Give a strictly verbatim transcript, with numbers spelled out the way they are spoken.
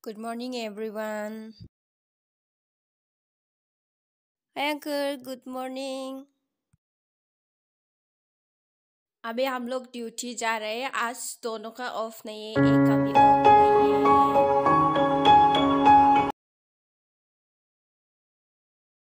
Good morning everyone. Hi uncle, good morning. अभी हम लोग ड्यूटी जा रहे हैं। आज दोनों का ऑफ नहीं है, एक का भी ऑफ